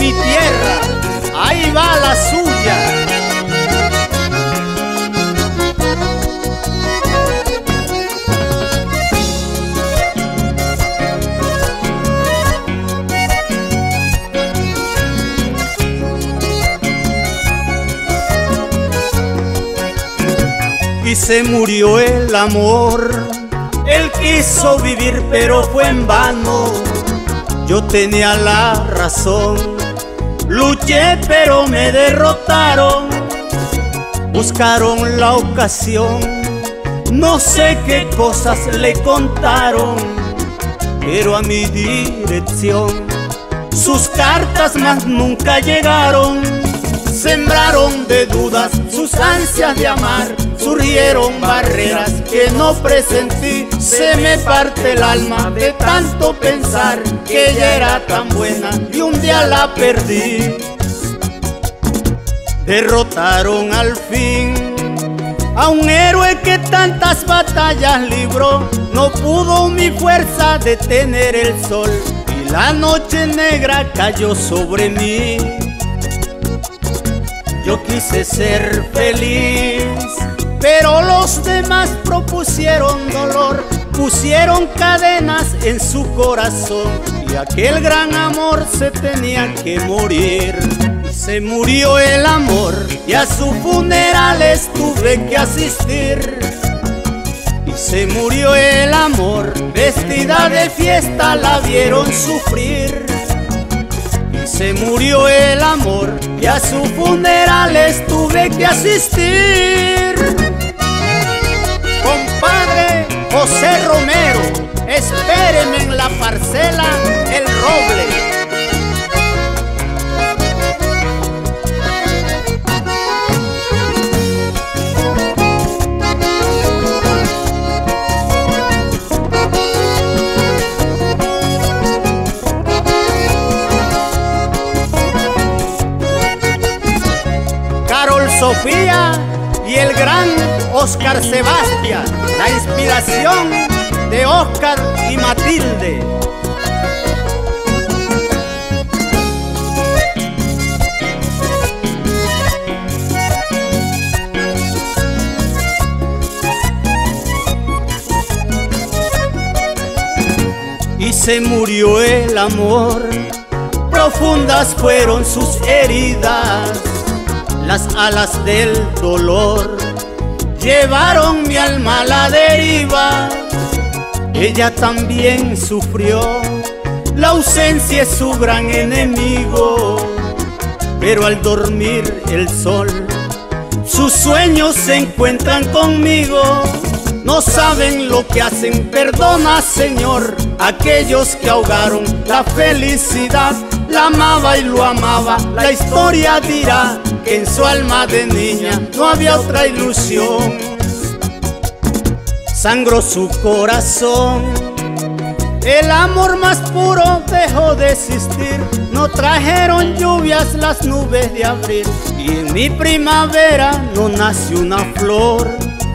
mi tierra, ahí va la suya. Y se murió el amor, él quiso vivir pero fue en vano. Yo tenía la razón, luché pero me derrotaron. Buscaron la ocasión, no sé qué cosas le contaron, pero a mi dirección sus cartas más nunca llegaron. Sembraron de dudas sus ansias de amar, surgieron barreras que no presentí. Se me parte el alma de tanto pensar que ella era tan buena y un día la perdí. Derrotaron al fin a un héroe que tantas batallas libró. No pudo mi fuerza detener el sol y la noche negra cayó sobre mí. Yo quise ser feliz, pero los demás propusieron dolor, pusieron cadenas en su corazón y aquel gran amor se tenía que morir. Y se murió el amor y a su funeral tuve que asistir. Y se murió el amor, vestida de fiesta la vieron sufrir. Y se murió el amor y a su funeral tuve que asistir. Compadre José Romero, espéreme en la parcela El Roble. Carol Sofía y el gran Oscar Sebastián, la inspiración de Oscar y Matilde. Y se murió el amor, profundas fueron sus heridas. Las alas del dolor llevaron mi alma a la deriva. Ella también sufrió, la ausencia es su gran enemigo. Pero al dormir el sol, sus sueños se encuentran conmigo. No saben lo que hacen, perdona Señor, aquellos que ahogaron la felicidad. La amaba y lo amaba, la historia dirá que en su alma de niña no había otra ilusión. Sangró su corazón, el amor más puro dejó de existir. No trajeron lluvias las nubes de abril y en mi primavera no nació una flor.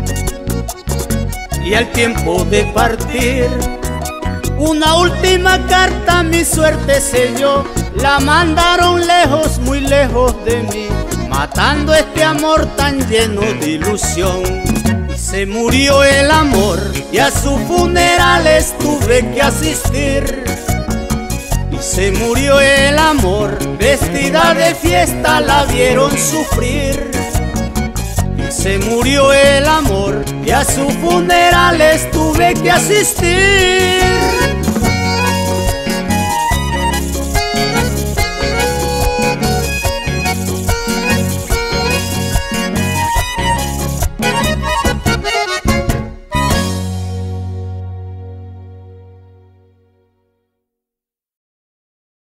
Y al tiempo de partir, una última carta mi suerte selló. La mandaron lejos, muy lejos de mí, matando este amor tan lleno de ilusión. Y se murió el amor y a su funeral tuve que asistir. Y se murió el amor, vestida de fiesta la vieron sufrir. Y se murió el amor y a su funeral tuve que asistir.